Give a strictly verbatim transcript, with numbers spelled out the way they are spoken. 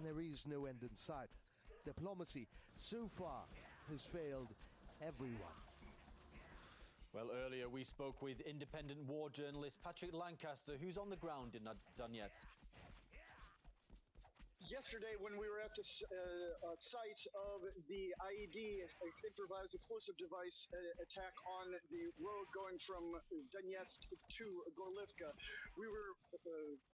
there is no end in sight. Diplomacy, so far, has failed everyone. Well, earlier we spoke with independent war journalist Patrick Lancaster, who's on the ground in Donetsk. Yesterday, when we were at the uh, uh, site of the I E D, improvised explosive device uh, attack on the road going from Donetsk to Gorlivka, we were uh,